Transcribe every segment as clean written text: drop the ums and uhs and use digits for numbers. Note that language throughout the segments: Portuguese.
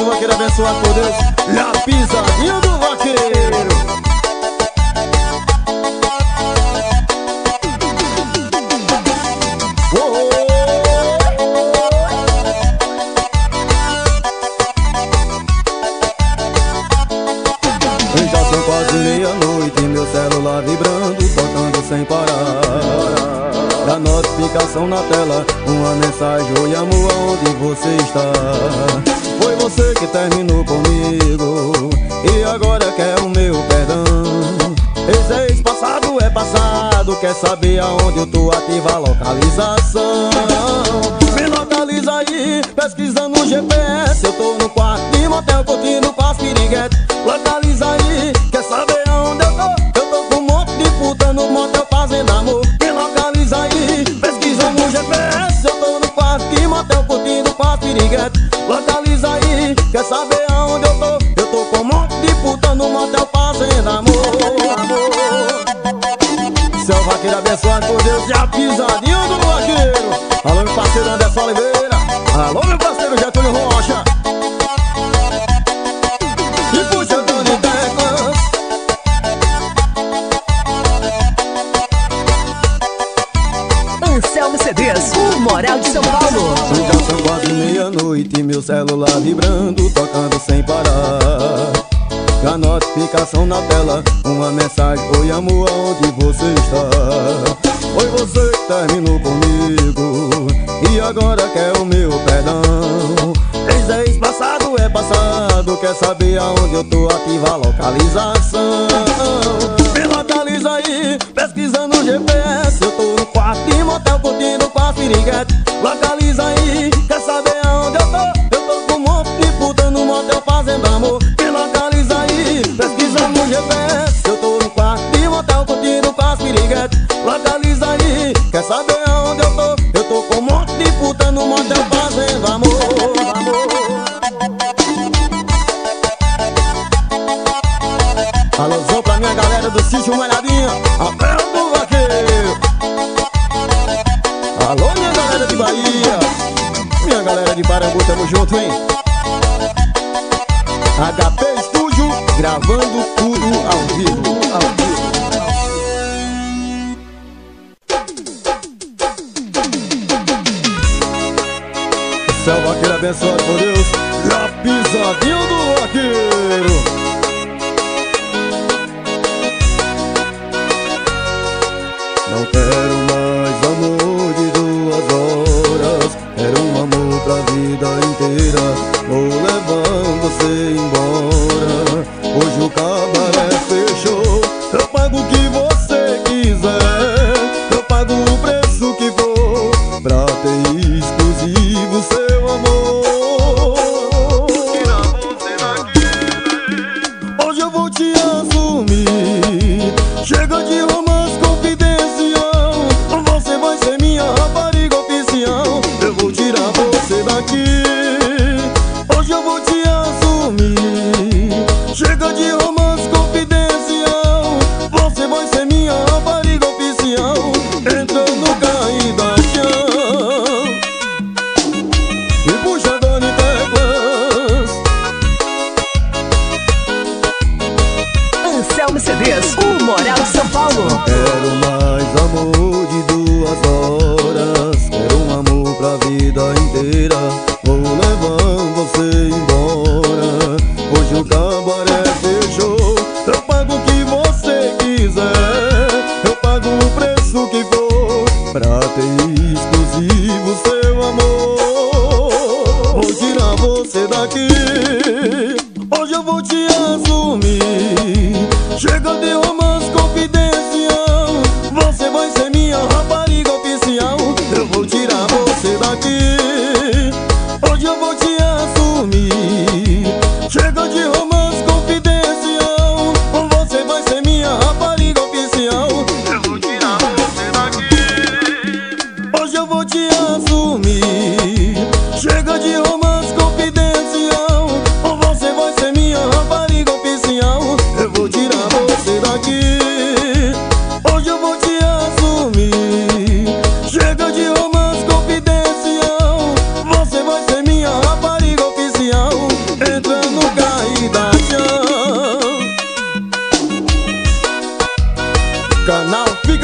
um vaqueiro abençoado por Deus. E a pisadinha do vaqueiro. Já são quase meia-noite, meu celular vibrando, tocando sem parar. Da notificação na tela, uma mensagem: oi amor, aonde você está? Foi você que terminou comigo e agora quer o meu perdão. Ex passado é passado, quer saber aonde eu tô, ativa a localização. Me localiza aí, pesquisando no GPS. Eu tô no quarto de motel, curtindo com as piriguetes. Localiza aí, quer saber aonde eu tô? Eu tô com um monte de puta no motel fazendo amor. Me localiza aí, pesquisando no GPS. Eu tô no quarto de motel, curtindo com as piriguetes. Localiza aí, quer saber aonde eu tô? Eu tô com um monte de puta no motel fazendo amor. Seu vaqueiro abençoado por Deus e a pisadinha do vaqueiro. Alô meu parceiro Anderson Oliveira. Alô meu parceiro Getúlio Rocha. E puxa Dani Teclas. Anselmo CDs, o Moral de São Paulo. Já são quase meia-noite, meu celular vibrando, tocando sem parar. A notificação na tela, uma mensagem: oi amor, aonde você está? Foi você que terminou comigo e agora quer o meu perdão. Ex passado é passado, quer saber aonde eu tô, ativa a localização. Me localiza aí, pesquisando no GPS. Eu tô no quarto de motel, curtindo com as piriguetes. Localiza aí, quer saber aonde eu tô? Eu tô com um monte de puta no motel fazendo amor. Me localiza aí, pesquisando no GPS. Eu tô no quarto de motel, curtindo com as piriguetes. Localiza aí, quer saber aonde eu tô? Eu tô com um monte de puta no motel fazendo amor. Alôzão pra minha galera do sítio Malhadinha, Apel do Vaqueiro. Alô minha galera de Bahia, minha galera de Parambu, tamo junto, hein? HP Estúdio, gravando tudo ao vivo, ao vivo. Céu vaqueiro abençoado por Deus, e a pisadinha do vaqueiro. Não quero mais amor de 2 horas, quero um amor pra vida inteira. Vou levando você embora, hoje o cabaré fechou. Eu pago o que você quiser, eu pago o preço que for, pra ter exclusivo seu amor. Tira você daqui, hoje eu vou te assumir. Chega de romance confidencial, você vai ser minha rapariga oficial. Eu vou tirar você daqui,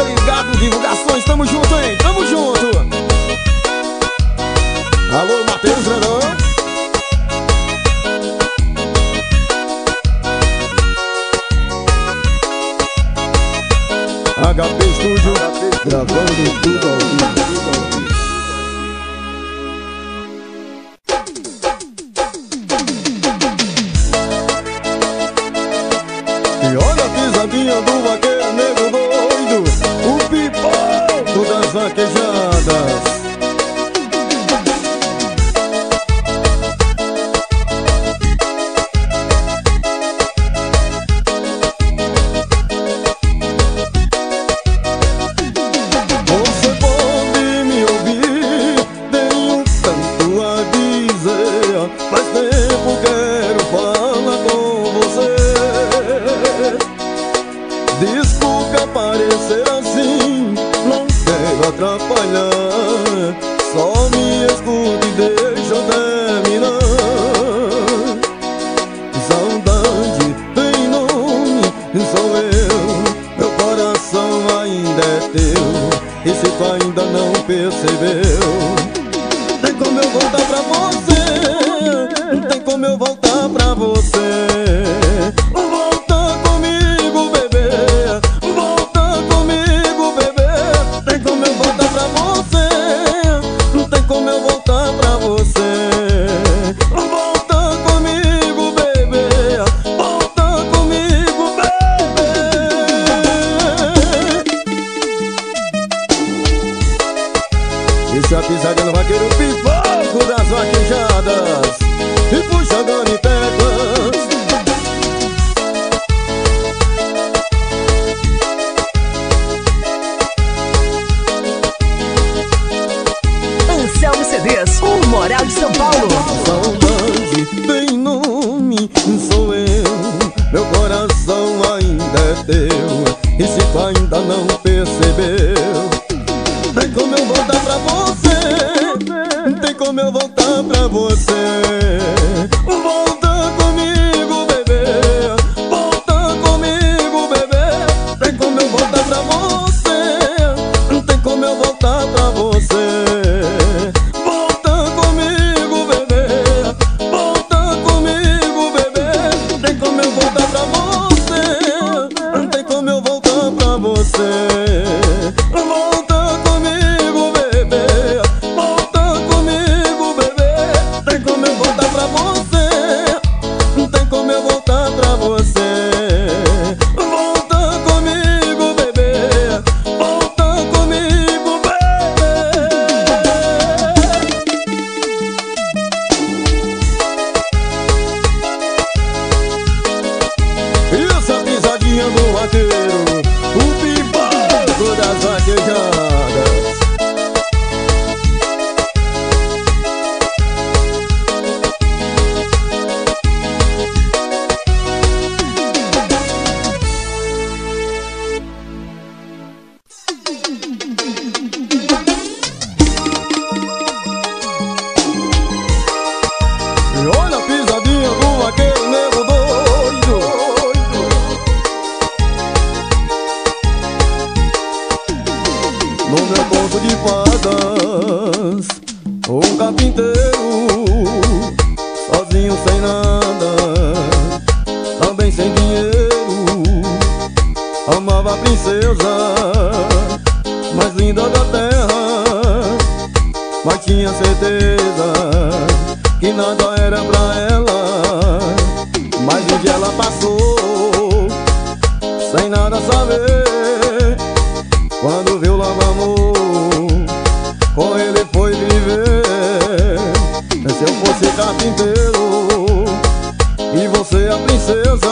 ligado, divulgações, tamo junto, hein? Tamo junto. Alô, Matheus Grandão. HP Studio, gravando tudo ao vivo. E olha a pisadinha do vaqueiro negro doido, o pipoco das vaquejadas. Você pode me ouvir, tenho tanto a dizer, faz tempo quero falar com você. Desculpe aparecer assim, não quero atrapalhar, só me escute e deixa eu terminar. Saudade tem nome, sou eu, meu coração ainda é teu, e se tu ainda não percebeu, tem como eu voltar pra você, tem como eu voltar pra você. Volta comigo, bebê, volta comigo, bebê, tem como eu voltar pra você, tem como eu voltar pra você. Volta comigo, bebê, volta comigo, bebê. Isso é a pisadinha no vaqueiro, pipoco das vaquejadas, e puxa dando em teclas. Anselmo CDs, o Moral de São Paulo. Saudade tem nome, sou eu, meu coração ainda é teu, e se tu ainda não percebeu, tem como eu voltar pra você, tem como eu voltar pra você. Volta comigo, bebê, volta comigo, bebê, tem como eu voltar pra você, tem como eu voltar pra você. Volta comigo, bebê, volta comigo, bebê, tem como eu voltar pra você, tem como eu voltar pra você. Volta comigo, bebê, volta comigo, bebê, tem como eu voltar pra você, tem como eu voltar pra você. Volta comigo, bebê, volta comigo, bebê. Isso é a pisadinha do vaqueiro, o pipoco das vaquejadas. E olha a pisadinha do vaqueiro negro doido. No meu conto de fadas, um carpinteiro, sozinho sem nada, também sem dinheiro, amava a princesa mais linda da terra, mas tinha certeza que nada era pra ela. Mas um dia ela passou sem nada saber, quando viu logo amor, com ele foi viver. Se eu fosse carpinteiro e você a princesa,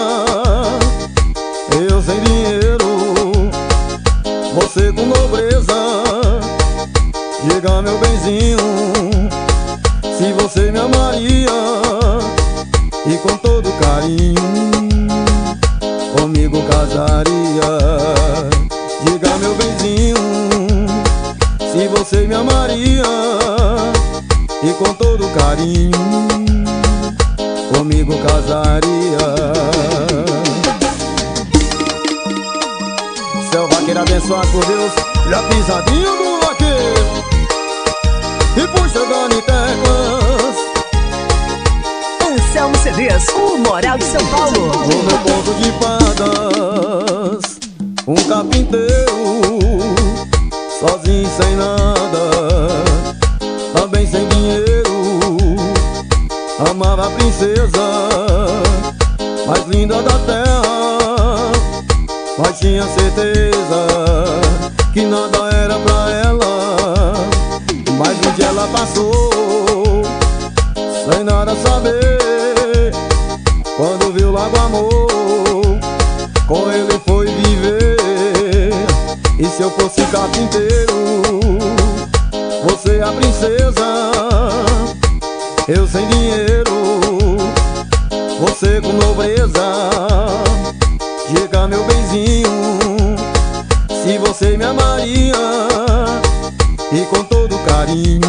eu sem dinheiro, você com nobreza, diga meu benzinho, se você me amaria, e com todo carinho comigo casaria. Diga meu benzinho, se você me amaria, e com todo carinho comigo casaria. Seu vaqueiro abençoado por Deus. E a pisadinha do vaqueiro e puxa Dani Teclas. Anselmo CDs, o Moral de São Paulo. No meu ponto de fadas, um carpinteiro, sozinho sem nada, também sem dinheiro. Amava a princesa mais linda da terra, mas tinha certeza que nada era pra ela. Mas um dia ela passou sem nada saber, quando viu logo amor, com ele foi viver. E se eu fosse carpinteiro, você a princesa, eu sem dinheiro, você com nobreza. Diga meu benzinho, se você me amaria, e com todo carinho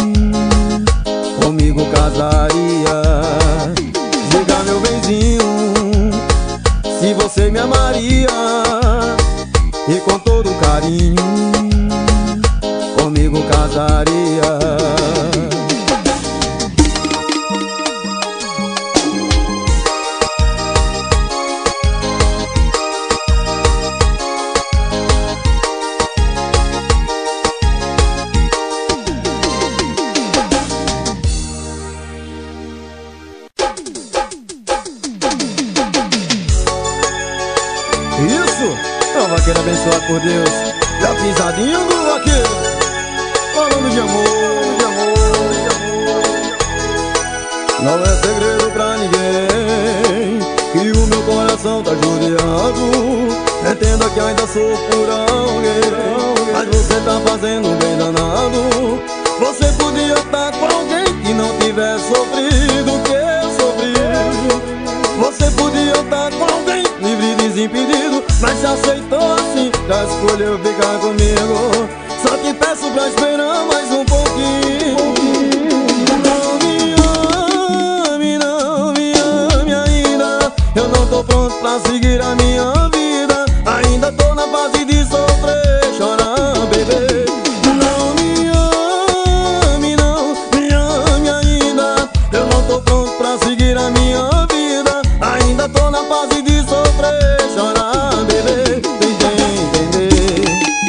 comigo casaria. Diga meu benzinho, se você me amaria, e com todo carinho comigo casaria. Isso, é o vaqueiro abençoado por Deus. E a pisadinha do vaqueiro, falando de amor, de amor, de amor. Não é segredo pra ninguém que o meu coração tá judiado. Entenda que ainda sou por alguém, mas você tá fazendo um bem danado. Você podia estar com alguém que não tivesse sofrido o que eu sofri. Você podia estar com alguém livre e desimpedido, mas se aceitou assim, já escolheu ficar comigo. Só te peço pra esperar mais um pouquinho. Não me ame, não me ame ainda. Eu não tô pronto pra seguir a minha vida. Ainda tô na fase de sofrer, chorar, bebê. Não me ame, não me ame ainda. Eu não tô pronto pra seguir a minha vida. Ainda tô na fase de sofrer, chorar, bebê. Entender.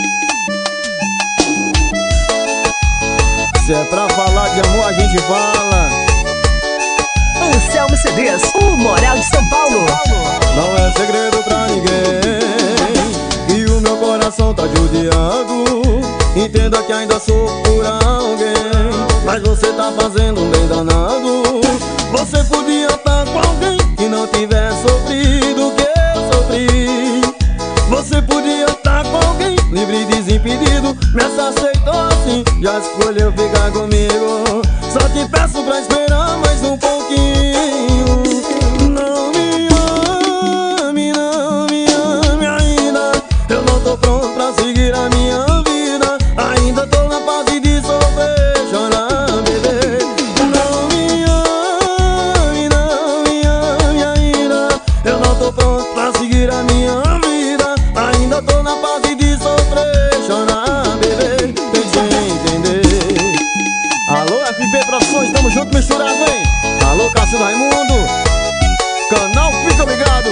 Se é pra falar de amor, a gente fala. Anselmo CDs, o Moral de São Paulo. Não é segredo pra ninguém que o meu coração tá judiado. Entenda que ainda sou por alguém, mas você tá fazendo um bem danado. Você podia estar com alguém que não tivesse sofrido o que eu sofri. Você podia estar com alguém livre e desimpedido, mas se aceitou assim, já escolheu ficar comigo. Só te peço pra esperar mais um pouquinho. Não me ame, não me ame ainda. Eu não tô pronto pra seguir a minha vida. Ainda tô na fase de sofrer, chorar, bebê. Não me ame, não me ame ainda. Eu não tô pronto pra seguir a minha vida. Ainda tô na fase de sofrer, chorar, bebê. Tem que entender. Alô, FB Produções, tamo junto, misturado, hein? Alô, Cássio Raimundo, canal Fica Ligado.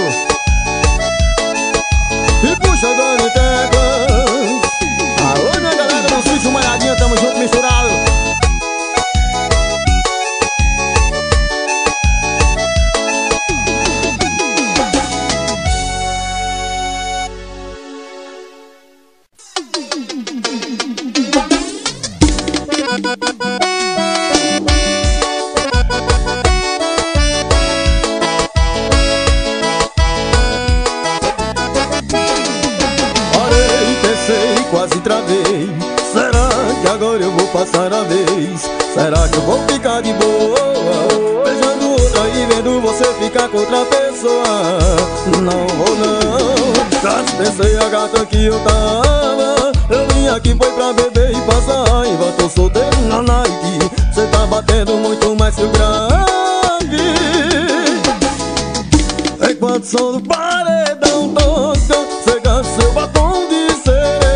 E puxa Dani Teclas. Alô, minha galera do Sítio Malhadinha, tamo junto, misturado. Orei, pensei, quase travei. Será que agora eu vou passar a vez? Será que eu vou ficar de boa, beijando outra e vendo você ficar com outra pessoa? Não vou não. Já pensei a gata que eu tava. Eu vim aqui foi pra beber e passar raiva. Tô solteiro na night. Cê tá batendo muito mais que o grave. Enquanto o som do paredão toca, cê gasta seu batom de cereja.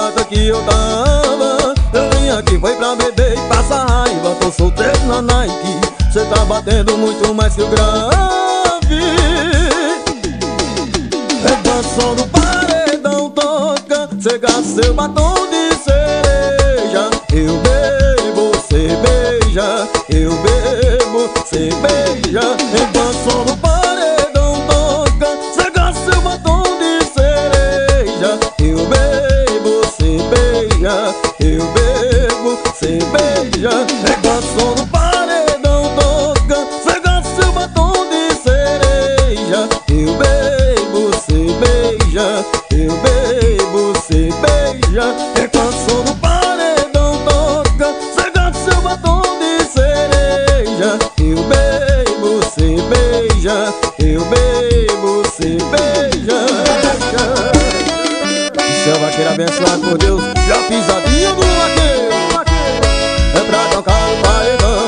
gata que eu tava. Eu vim aqui foi pra beber e passar raiva. Tô solteiro na Nike, cê tá batendo muito mais que o grave. Enquanto o som do paredão toca, cê gasta seu batom de cereja. Eu bebo, cê beija. Eu bebo, cê beija. Enquanto o som do paredão toca, cê gasta seu batom de cereja. Eu bebo, cê beija. Eu bebo, cê beija. Enquanto o som do paredão toca, cê gasta seu batom de cereja. Eu bebo, cê beija. Eu bebo, cê beija. Enquanto o som do paredão toca, cê gasta seu batom de cereja. Eu bebo, cê beija. Eu bebo, cê beija. E seu vaqueiro abençoado por Deus, e a pisadinha do vaqueiro é pra tocar o paredão.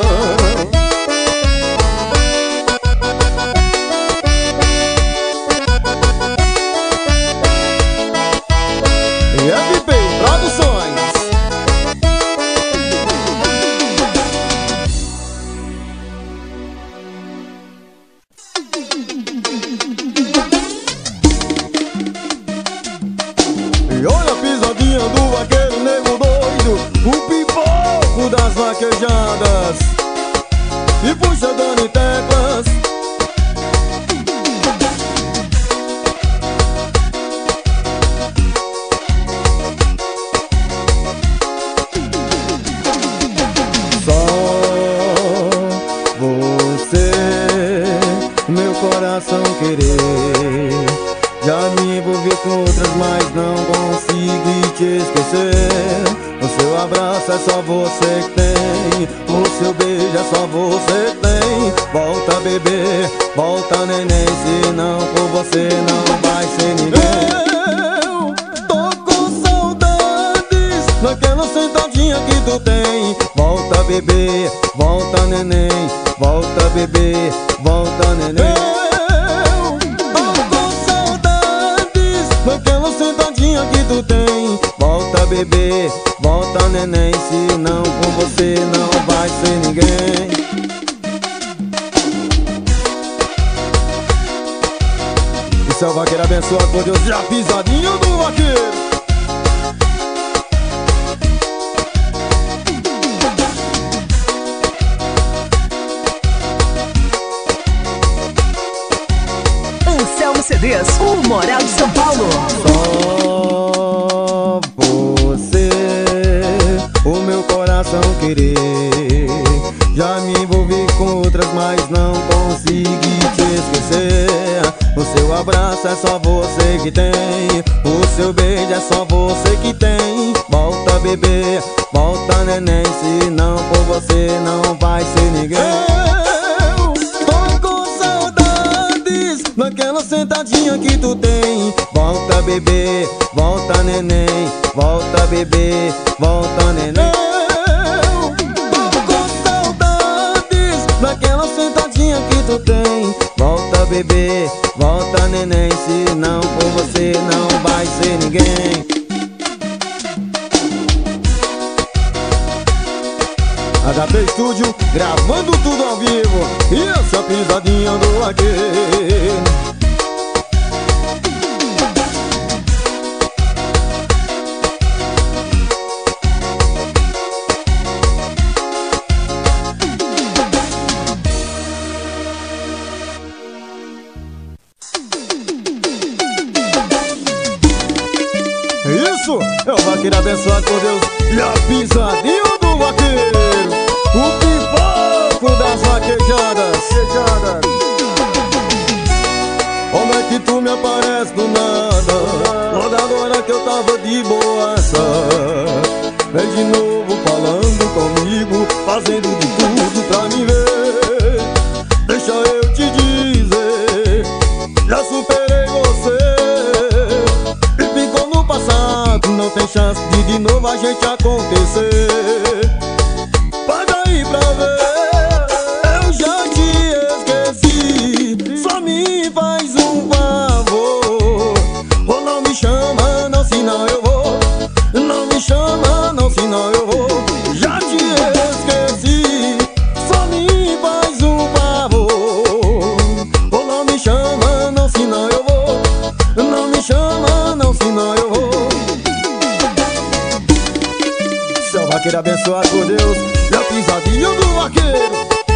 E FP Produções. E olha a pisadinha do vaqueiro nego doido, o pipoco das vaquejadas, e puxa dando em teclas. Só você, meu coração querer. Já me envolvi com outras, mas não consegui te esquecer. O seu abraço é só você que tem, o seu beijo é só você que tem. Volta bebê, volta neném, senão por você não vai ser ninguém. Eu tô com saudades daquela sentadinha que tu tem. Volta bebê, volta neném, volta bebê, volta neném. Daquela sentadinha que tu tem. Volta bebê, volta neném, senão com você não vai ser ninguém. E seu vaqueiro abençoado por Deus, e a pisadinha do vaqueiro. Anselmo CDs, o Moral de São Paulo. Só você, o meu coração querer. Já me envolvi com outras, mas não consegui te esquecer. O seu abraço é só você que tem, o seu beijo é só você que tem. Volta bebê, volta neném, senão por você não vai ser ninguém. Eu tô com saudades daquela sentadinha que tu tem. Volta bebê, volta neném, volta bebê, volta neném. Eu tô com saudades daquela sentadinha que tu tem. Volta bebê, volta neném, senão por você não vai ser ninguém. HP Studio, gravando tudo ao vivo, e essa pisadinha do vaqueiro. Isso é o vaqueiro abençoado por Deus, e a pisadinha do vaqueiro, o pipoco das vaquejadas. Como é que tu me aparece do nada, logo agora que eu tava de boaça? Vem de novo falando comigo, fazendo de tudo pra me ver. Deixa eu te dizer, já superei você. E ficou no passado, não tem chance de novo a gente acontecer. Paga aí pra ver, eu já te esqueci. Só me faz um favor, ou não me chama não, senão eu vou vaqueiro abençoado por Deus, e a pisadinha do vaqueiro.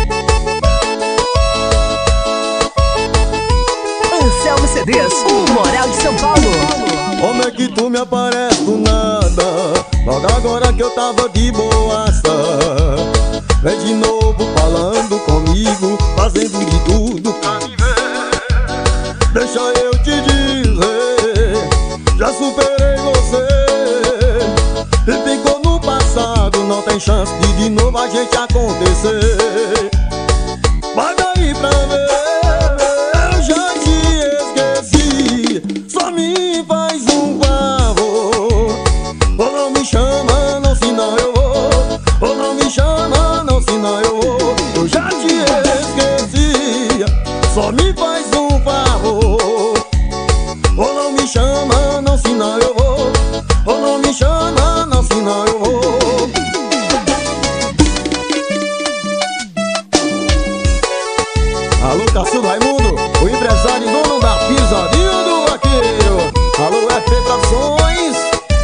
Anselmo CDs, o Moral de São Paulo. Como é que tu me aparece do nada, logo agora que eu tava de boaça? Vem de novo falando comigo, fazendo de tudo pra me ver. Deixa eu te dizer, já superei você e ficou no passado, não tem chance de novo a gente acontecer. Vai daí pra ver, eu já te esqueci, só me faz um favor. Ou não me chama, não, senão eu vou. Ou não me chama, não, senão eu vou. Eu já te esqueci, só me faz um favor. Ou não me chama, não, senão eu vou. Ou não me chama, não, senão eu vou. Alô, Cacildo Raimundo, o empresário e dono da pisadinha do vaqueiro. Alô, FP Produções.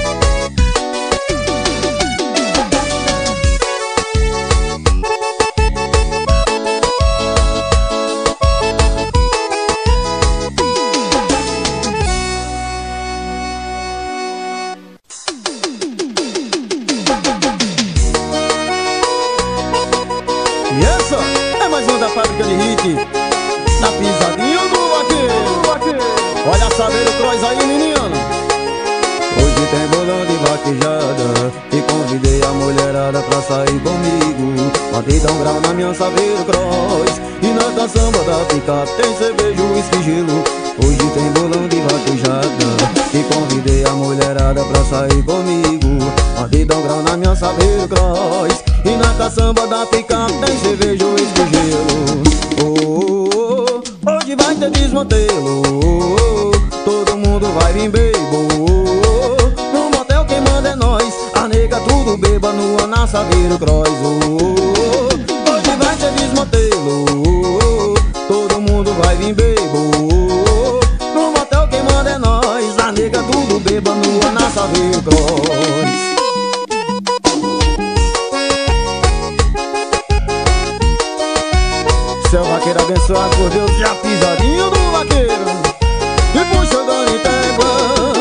E essa é mais uma da fábrica de hit, na pisadinha do vaqueiro. Olha a Saveiro Cross aí, menino. Hoje tem bolão de vaquejada e convidei a mulherada pra sair comigo. Mandei dar um grau na minha Saveiro Cross e na caçamba da picape tem cerveja, uísque, gelo. Hoje tem bolão de vaquejada e convidei a mulherada pra sair comigo. Mandei dar um grau na minha Saveiro Cross e na caçamba da picape tem cerveja, uísque, gelo. Oh, oh, oh, hoje vai ter desmantelo, todo mundo vai vir bebo. No motel quem manda é nós, a nega tudo beba nua na Saveiro Cross. Hoje vai ter desmantelo, todo mundo vai vir bebo. No motel quem manda é nós, a nega tudo beba nua na Saveiro Cross. Seu vaqueiro abençoado por Deus, e a pisadinha do vaqueiro e puxa dando em tégua.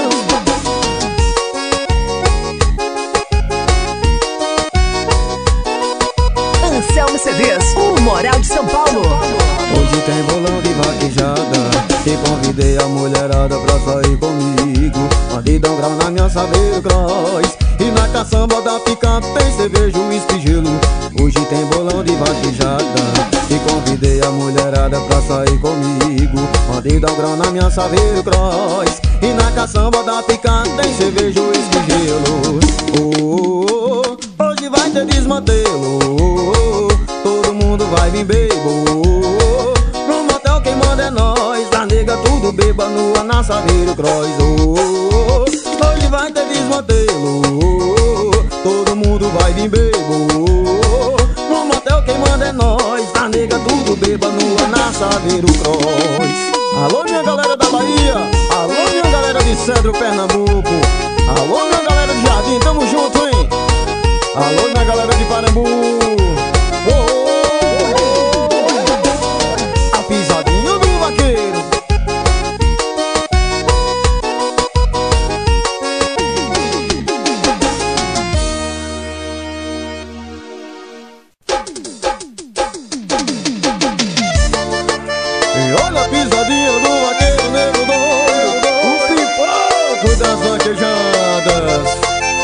Anselmo CDs, o Moral de São Paulo. Hoje tem bolão de vaquejada e convidei a mulherada pra sair comigo. Mandei dar um grau na minha Saveiro Cross e na caçamba da picape tem cerveja, uísque, gelo. Hoje tem bolão de vaquejada e convidei a mulherada pra sair comigo. Mandei dar um grau na minha Saveiro Cross e na caçamba da picape tem cerveja, uísque, gelo. Oh, oh, oh, hoje vai ter desmantelo, todo mundo vai vir bebo. No motel quem manda é nós, a nega tudo beba nua na Saveiro Cross. Oh, oh, oh, hoje vai ter desmantelo, todo mundo vai vir bebo. No motel quem manda é nós, a nega tudo beba nua na Saveiro Cross. Alô minha galera da Bahia, alô minha galera de Cedro, Pernambuco, alô minha galera de Jardim, tamo junto, hein? Alô minha galera de Parambu. Oh, oh, oh. A pisadinha do vaqueiro. E olha a pisadinha do vaqueiro, nego doido, o pipoco das vaquejadas.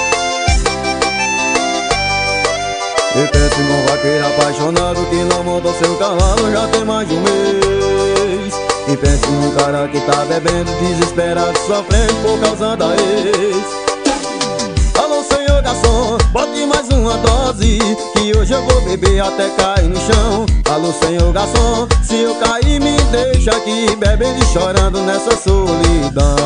E pense num vaqueiro apaixonado que não montou seu cavalo já tem mais de um mês. E pense num cara que tá bebendo desesperado, sofrendo por causa da ex. Alô senhor garçom, bote mais uma dose, que hoje eu vou beber até cair no chão. Alô senhor garçom, se eu cair me deixa aqui bebendo e chorando nessa solidão.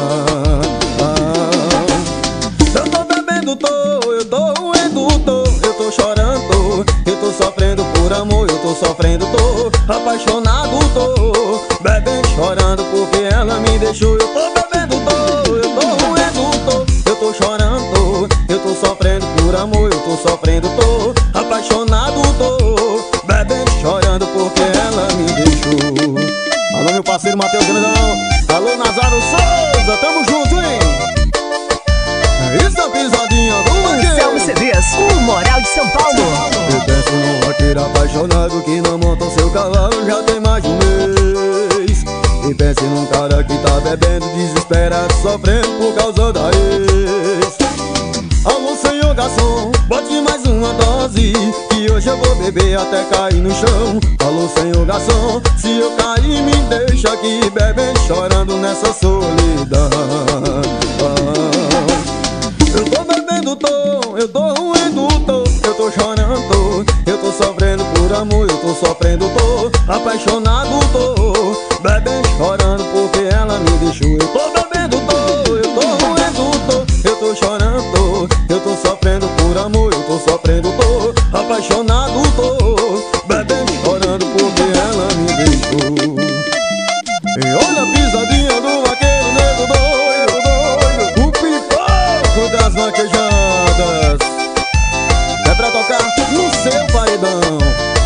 Eu tô bebendo, eu tô roendo, eu tô chorando, eu tô sofrendo por amor, eu tô sofrendo, tô apaixonado, tô bebendo, chorando porque ela me deixou. Eu tô bebendo, eu tô roendo, eu tô chorando, eu tô sofrendo por amor. amor, eu tô sofrendo, tô apaixonado, tô bebendo, chorando porque ela me deixou. Alô, meu parceiro Matheus Grandão. Alô, Nazário Souza, tamo junto, hein? Isso é a pisadinha do vaqueiro. Anselmo CDs, o Moral de São Paulo. Eu penso num vaqueiro apaixonado que não monta o seu cavalo já tem mais de um mês. E pense num cara que tá bebendo, desesperado, sofrendo por causa da ex. Alô, senhor garçom, bote mais uma dose, que hoje eu vou beber até cair no chão. Alô, senhor garçom, se eu cair me deixa aqui bebendo, chorando nessa solidão. Eu tô bebendo, eu tô ruendo, eu tô chorando, eu tô sofrendo por amor, eu tô sofrendo, tô apaixonado, tô bebendo, chorando porque ela me deixou. Eu tô bebendo, eu tô ruendo, eu tô chorando, eu tô sofrendo por amor, eu tô sofrendo, tô apaixonado, tô bebendo, chorando porque ela me deixou. E olha a pisadinha do vaqueiro negro doido, o pipoco das vaquejadas. É pra tocar no seu paredão.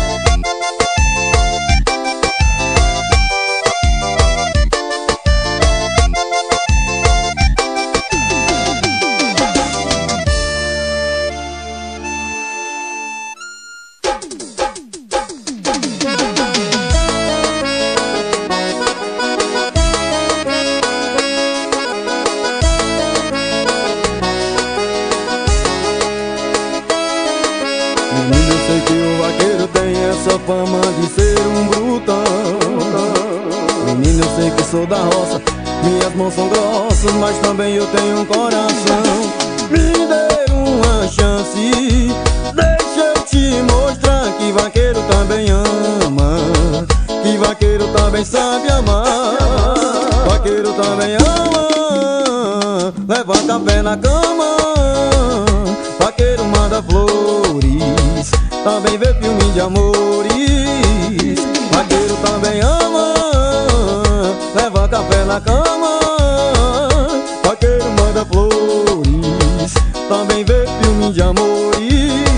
Menino, eu sei que o vaqueiro tem essa fama de ser um brutão. Menino, eu sei que sou da roça, minhas mãos são grossas, mas também eu tenho um coração. Me dê uma chance, deixa eu te mostrar que vaqueiro também ama, que vaqueiro também sabe amar. Vaqueiro também ama, leva café na cama. Vaqueiro manda flores, também vê filme de amores. Vaqueiro também ama, leva café na cama. Vaqueiro manda flores, também vê filme de amores.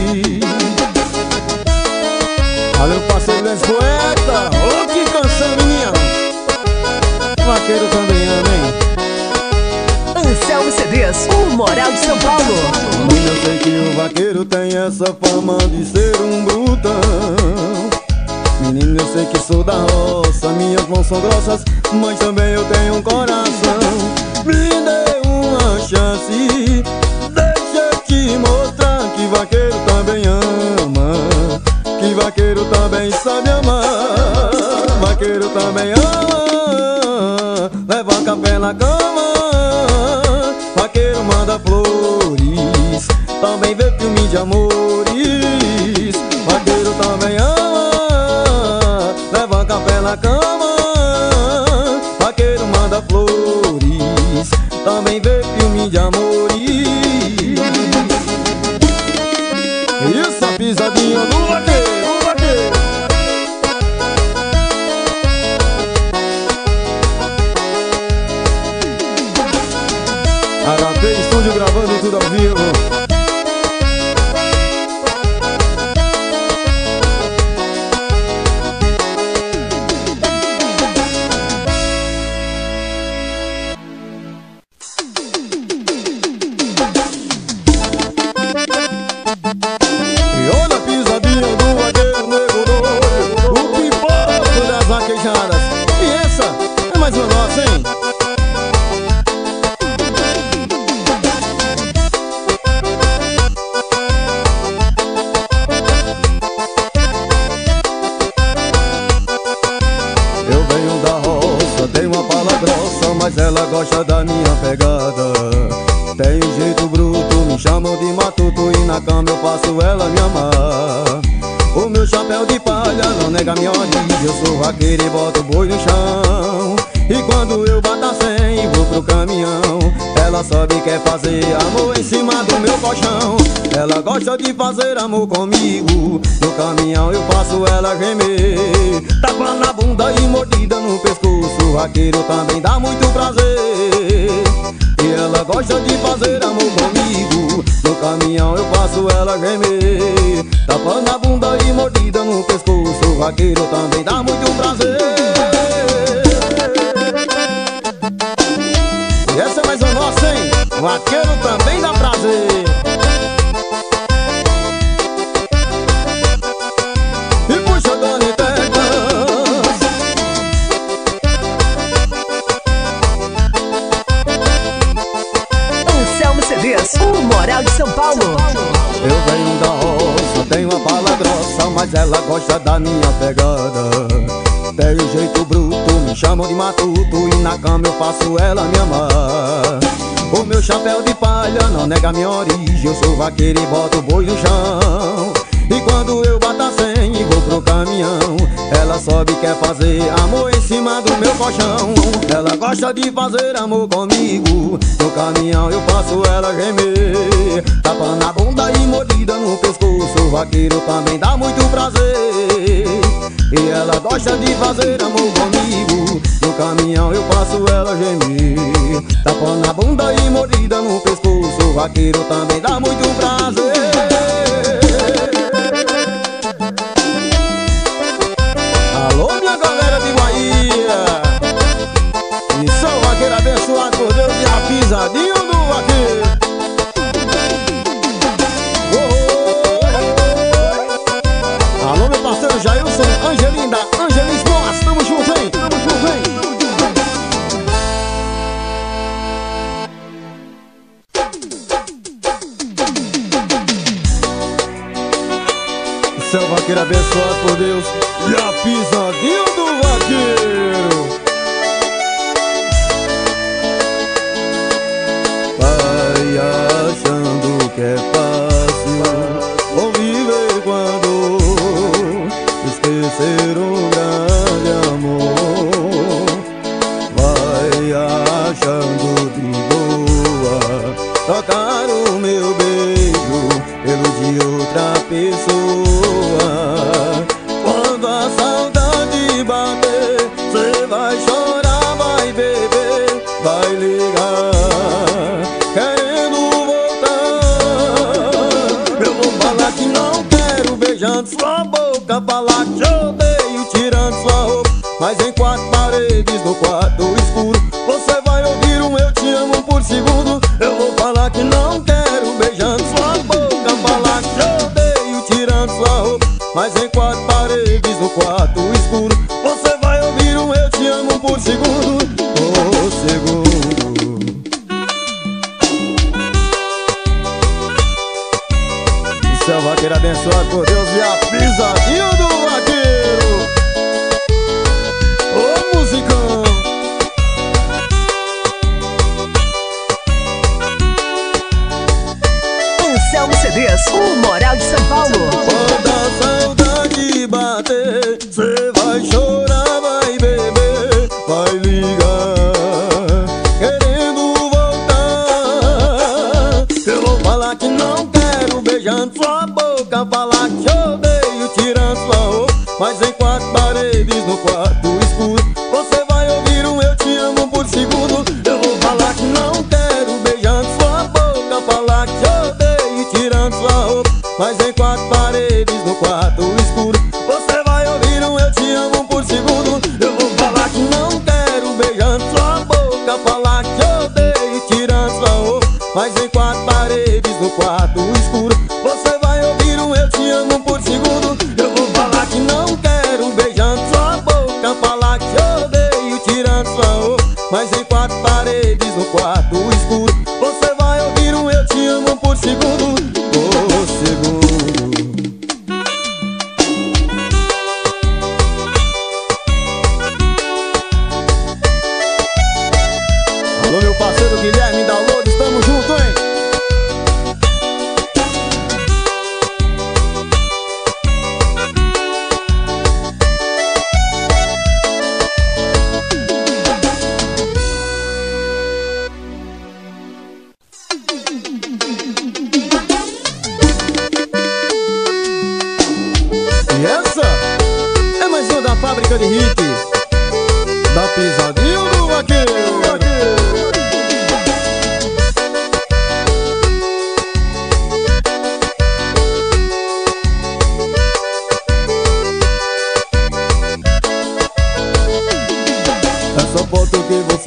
Valeu, parceiro Lenz Poeta. Oh, que canção, menina. Vaqueiro também ama, hein? Anselmo CDs, o Moral de São Paulo. Menina, eu sei que o vaqueiro tem essa fama de ser um brutão. Menina, eu sei que sou da roça, minhas mãos são grossas, mas também eu tenho um coração. Me dê uma chance, deixa eu te mostrar que vaqueiro também ama, que vaqueiro também sabe amar. Vaqueiro também ama, leva café na cama. Vaqueiro manda flores, também vê filme de amores. Vaqueiro também ama, leva café na cama. Vaqueiro manda flores, também vê filme de amores. Isso, a pisadinha do vaqueiro, vaqueiro. HP Estúdio gravando tudo ao vivo. E olha a pisadinha do vaqueiro negro doido, o pipoco das vaquejadas. E essa é mais uma nossa, hein? Mas ela gosta da minha pegada. Tem um jeito bruto, me chamam de matuto, e na cama eu faço ela me amar. O meu chapéu de palha não nega minha origem, eu sou vaqueiro e boto o boi no chão. E quando eu bato a 100 e vou pro caminhão, ela sobe e quer fazer amor em cima do meu colchão. Ela gosta de fazer amor comigo, no caminhão eu faço ela gemer. Tapa na bunda e mordida no pescoço, vaqueiro também dá muito prazer. E ela gosta de fazer amor comigo. No caminhão eu faço ela gemer, tapa na bunda e mordida no pescoço. O vaqueiro também dá muito prazer. E essa é mais a nossa, hein? O vaqueiro também dá prazer. E puxa Dani Teclas. Anselmo CDs, o Moral de São Paulo. Eu venho da roça, tenho uma fala grossa, mas ela gosta da minha pegada. Tenho jeito bruto, me chamam de matuto, e na cama eu faço ela me amar. O meu chapéu de palha não nega minha origem, eu sou vaqueiro e boto o boi no chão. E quando eu bato a senha e vou pro caminhão, ela sobe e quer fazer amor em cima do meu colchão. Ela gosta de fazer amor comigo. No caminhão eu faço ela gemer, tapa na bunda e mordida no pescoço. O vaqueiro também dá muito prazer. E ela gosta de fazer amor comigo. No caminhão eu faço ela gemer, tapa na bunda e mordida no pescoço. O vaqueiro também dá muito prazer. Alô, minha galera de Bahia, e sou vaqueiro abençoado por Deus e a pisadinha do vaqueiro. Alô, meu parceiro Jailson, Angelim da Angelis Boas, tamo junto, hein? Tamo junto, hein? Seu vaqueiro abençoado por Deus e a pisadinha do vaqueiro. Vai achando que é fácil conviver com a dor, esquecer um grande amor. Vai achando de boa trocar o meu beijo pelo de outra pessoa. Quando a saudade bater, cê vai chorar, vai beber, vai ligar querendo voltar. Eu vou falar que não quero, beijando sua boca, falar que te odeio, tirando sua roupa, mas em quatro paredes no quarto escuro você vai ouvir um eu te amo por segundo. Eu vou falar que não quero, beijando sua boca, falar que te odeio, tirando sua roupa, mas em quatro paredes no quarto escuro você vai ouvir um eu te amo por segundo. Por segundo. Seu vaqueiro abençoado por Deus e a pisadinha do vaqueiro. Ô musicão. Anselmo CDs, o Moral de São Paulo. Quando a saudade bater, cê vai chorar, vai beber, vai ligar querendo voltar. Eu vou falar que não quero, beijando sua boca, falar que te odeio, tirando sua roupa, mas em quatro paredes no quarto escuro você vai ouvir um eu te amo por segundo. Eu vou falar que não quero, beijando sua boca, falar que te odeio, tirando sua roupa, mas em quatro paredes no quarto escuro você vai ouvir um eu te amo por segundo. Eu vou falar que não quero, beijando sua boca, falar que te odeio, tirando sua roupa, mas em quatro paredes no quarto escuro você vai ouvir um eu te amo por segundo. Eu vou falar que não quero, beijando sua boca, falar que te odeio, tirando sua roupa, mas em quatro paredes no quarto escuro você vai ouvir um eu te amo por segundo. Por segundo. Alô, meu parceiro Guilherme da Lourdes, tamo junto, hein? E essa é mais uma da fábrica de hits, da pisadinha do vaqueiro.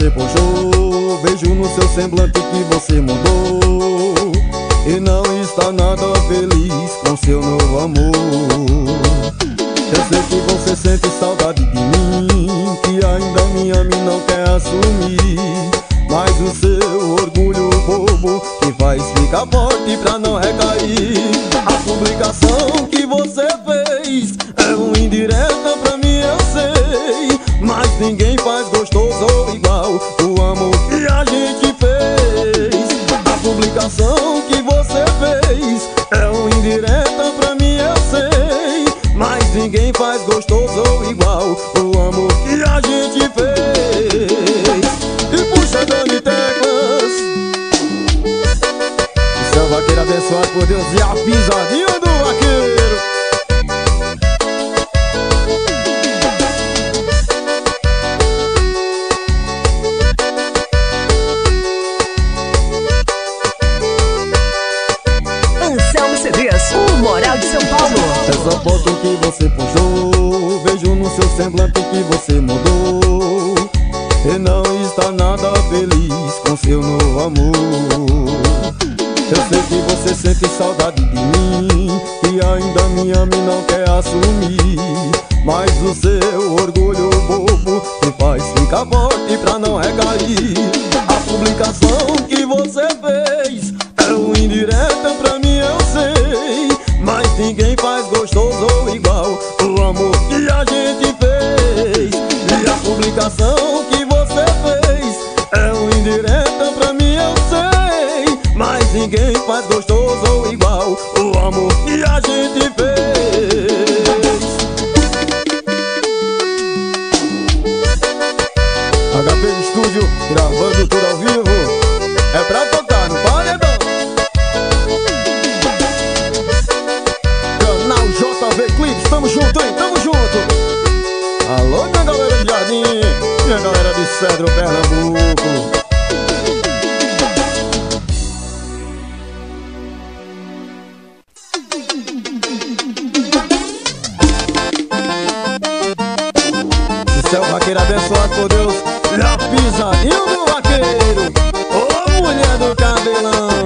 você postou, vejo no seu semblante que você mudou e não está nada feliz com seu novo amor. Eu sei que você sente saudade de mim, que ainda me ama e não quer assumir, mas o seu orgulho bobo te faz ficar forte pra não recair. A publicação que você fez é uma indireta pra mim, eu sei, mas ninguém faz gostoso ou igual o amor que a gente fez. A publicação que você fez é uma indireta pra mim, eu sei, mas ninguém faz gostoso ou igual o amor que a gente fez. E puxa Dani Teclas, o seu vaqueiro abençoado por Deus e a pisadinha do vaqueiro. Anselmo CDs, o Moral de São Paulo. Essa foto que você postou, vejo no seu semblante que você mudou e não está nada feliz com seu novo amor. Eu sei que você sente saudade de mim, que ainda me ama e não quer assumir, mas o seu orgulho bobo te faz ficar forte pra não recair. A publicação que você fez é uma indireta pra mim, eu sei, mas ninguém faz gostoso ou igual o amor que a gente fez. E a publicação que você fez é uma indireta pra mim, eu sei, mas ninguém faz gostoso ou igual o amor que a gente fez. HP Estúdio, gravando tudo ao vivo, é pra tocar no paredão. Canal JV Clips, tamo junto, hein? Tamo junto. Alô, minha galera de Jardim, minha galera de Cedro, Pernambuco. Céu vaqueiro abençoado por Deus, e a pisadinha do vaqueiro. Ô mulher do cabelão,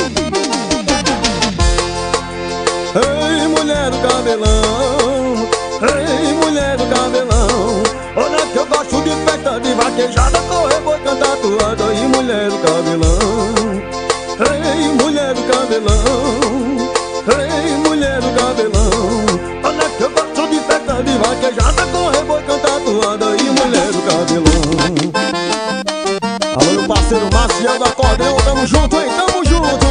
ei mulher do cabelão, ei mulher do cabelão, olha que eu gosto de festa, de vaquejada, correr, boi, cantar toada. E mulher do cabelão, ei mulher do cabelão, ei mulher do cabelão, olha que eu gosto de festa, de vaquejada, correr, boi, cantar toada. E mulher do cabelão. Alô, meu parceiro Marcial do acordeão, tamo junto, hein? Tamo junto.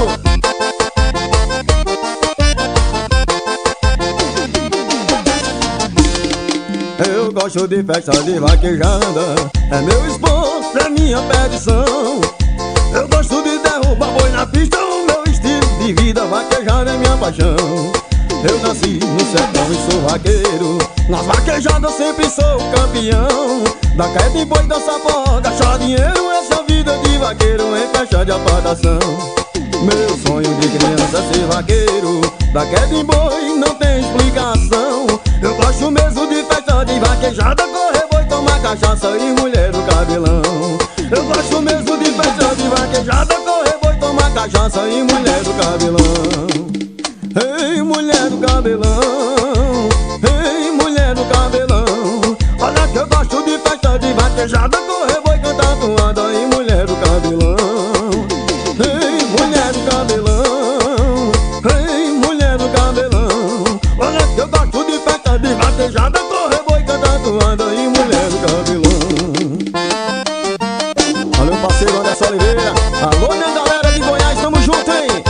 Eu gosto de festa, de vaquejada, é meu esporte, é minha perdição. Eu gosto de derrubar boi na pista, o meu estilo de vida, vaquejada é minha paixão. Eu nasci no sertão e sou vaqueiro, nas vaquejadas sempre sou campeão. Da queda de boi, dança forró, gastar dinheiro, essa vida de vaqueiro em festa de apartação. Meu sonho de criança é ser vaqueiro, da queda de boi não tem explicação. Eu gosto mesmo de festa de vaquejada, correr boi, tomar cachaça e mulher do cabelão. Eu gosto mesmo de festa de vaquejada, correr boi, tomar cachaça e mulher do cabelão. Ei mulher do cabelão, ei mulher do cabelão, olha que eu gosto de festa de vaquejada, correr boi, cantar toada. E mulher do cabelão, ei mulher do cabelão, ei mulher do cabelão, olha que eu gosto de festa de vaquejada, correr boi, cantar toada. E mulher do cabelão. Valeu parceiro Anderson Oliveira, alô minha galera de Goiás, tamo junto, hein?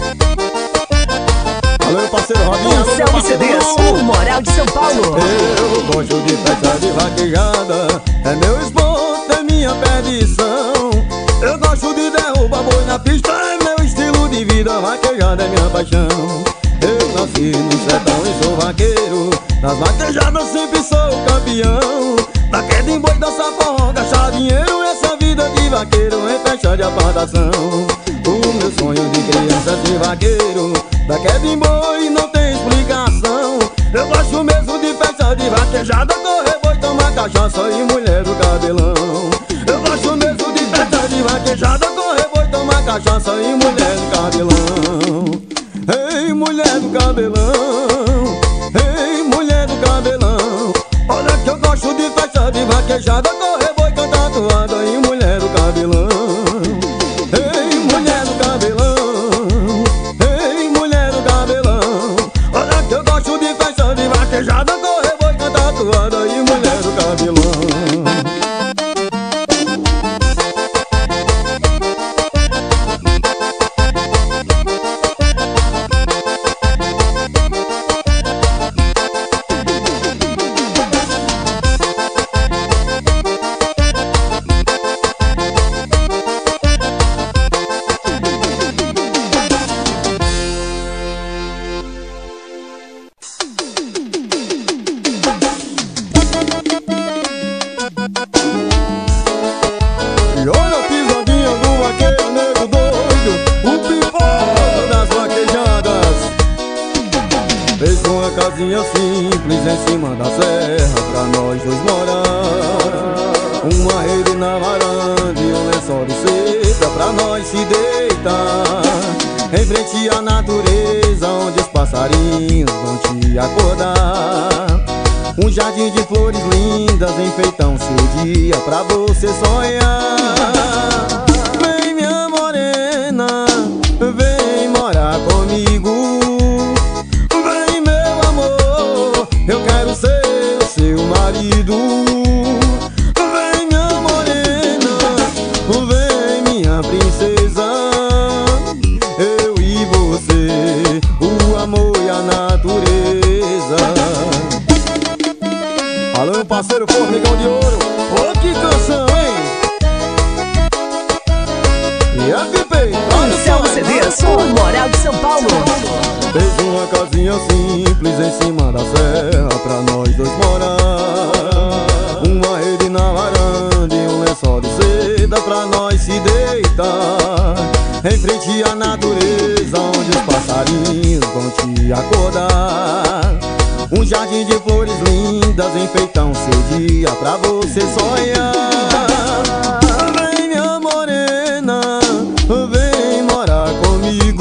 Alô, meu parceiro Robinho, Anselmo CDs, o Moral de São Paulo. eu gosto de festa de vaquejada, é meu esporte, é minha perdição. Eu gosto de derrubar boi na pista, é meu estilo de vida, vaquejada é minha paixão. Eu nasci no sertão e sou vaqueiro, nas vaquejadas sempre sou campeão. Da queda em boi, dança forró, gastar dinheiro, essa vida de vaqueiro em festa de apartação. O meu sonho de criança é ser vaqueiro, da queda em boi não tem explicação. Eu gosto mesmo de festa de vaquejada, correr boi, tomar cachaça e mulher do cabelão. Eu gosto mesmo cachaça e mulher do cabelão. Ei, mulher do cabelão, ei, mulher do cabelão. Olha que eu gosto de festa, de vaquejada, correr boi, cantar toada e mulher do cabelão. Ei, mulher do cabelão, ei, mulher do cabelão. Olha que eu gosto de festa, de vaquejada, correr boi, cantar toada e mulher do cabelão. Fez uma casinha simples em cima da serra pra nós dois morar. Uma rede na varanda e um lençol de seda pra nós se deitar. Em frente à natureza onde os passarinhos vão te acordar. Um jardim de flores lindas enfeitam seu dia pra você sonhar. Vem minha morena, vem morar comigo. Eu quero ser o seu marido. Vem minha morena, vem minha princesa. Eu e você, o amor e a natureza. Alô, meu parceiro Formigão de Ouro. Ô, que canção, hein? E a FP, Anselmo CDs, o Moral de São Paulo. Fez uma casinha simples em cima da serra pra nós dois morar. Uma rede na varanda e um lençol de seda pra nós se deitar. Em frente à natureza onde os passarinhos vão te acordar. Um jardim de flores lindas enfeitam seu dia pra você sonhar. Vem minha morena, vem morar comigo.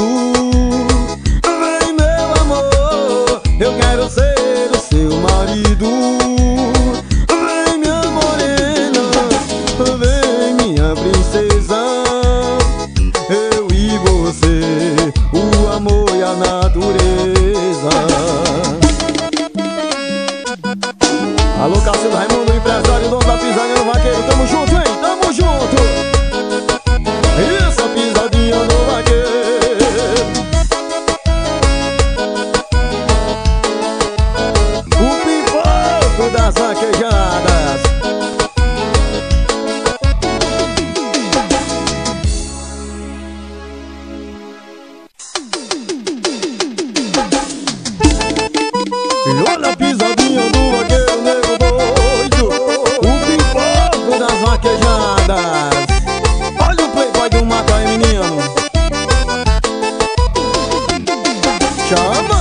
Eu quero ser o seu marido. Vem minha morena, vem minha princesa. Eu e você, o amor e a natureza. Alô, Cássio do Raimundo, empresário, dono da pisadinha no vaqueiro. Tamo junto, hein? Tamo junto. Essa pisadinha no vaqueiro. Das vaquejadas. E olha a pisadinha do vaqueiro negro doido. O pipoco das vaquejadas. Olha o playboy do mato aí, menino. Chama.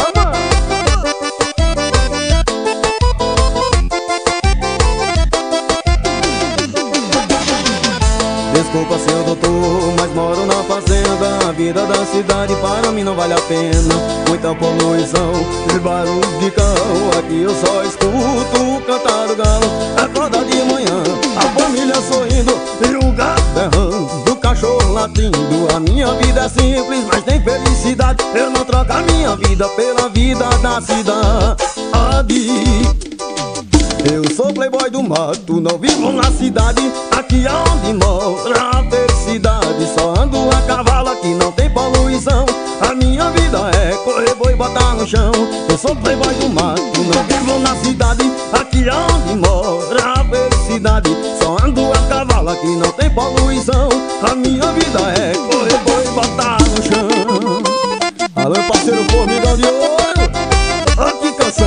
Desculpa, seu doutor, mas moro na fazenda. A vida da cidade para mim não vale a pena. Muita poluição e barulho de cão. Aqui eu só escuto o cantar do galo. Acorda de manhã, a família sorrindo e o gato berrando, o cachorro latindo. A minha vida é simples, mas tem felicidade. Eu não troco a minha vida pela vida da cidade. Eu sou playboy do mato, não vivo na cidade. Aqui é onde mora a felicidade. Só ando a cavalo, aqui não tem poluição. A minha vida é correr boi e botar no chão. Eu sou playboy do mato, não vivo na cidade. Aqui é onde mora a felicidade. Só ando a cavalo, aqui não tem poluição. A minha vida é correr boi e botar no chão. Alô, parceiro Formigão de Ouro. Olha que canção.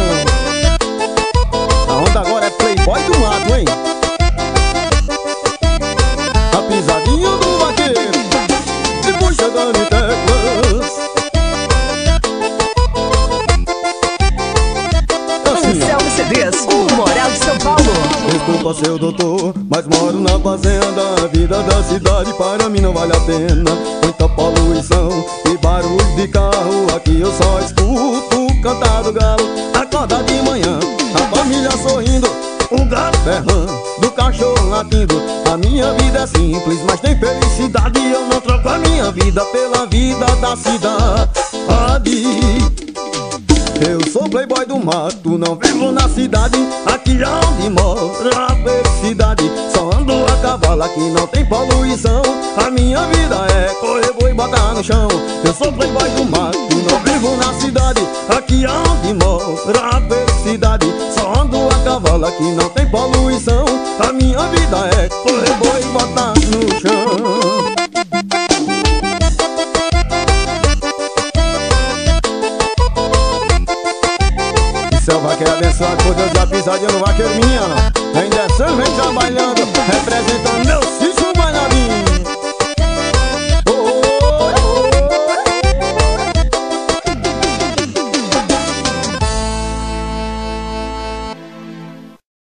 A onda agora é playboy do mato, hein? A pisadinha do vaqueiro e puxa dando teclas. Assim, Anselmo CDs, o Moral de São Paulo. posso ser o doutor, mas moro na fazenda. A vida da cidade para mim não vale a pena. Muita poluição e barulho de carro. Aqui eu só escuto o cantar do galo. Acorda de manhã, a família sorrindo, um gato berrando, do cachorro latindo. A minha vida é simples, mas tem felicidade. Eu não troco a minha vida pela vida da cidade. Eu sou playboy do mato, não vivo na cidade. Aqui onde mora a felicidade. Só ando a cavalo, aqui não tem poluição. A minha vida é correr boi e botar no chão. Eu sou playboy do mato, não vivo na cidade. Aqui onde mora a felicidade. Só ando a cavalo, aqui não tem poluição. A minha vida é correr boi e botar no chão. Seu vaqueiro abençoado por Deus, já pisadinha no vaqueiro minha, não. Vem descendo, vem trabalhando, representando meu filho.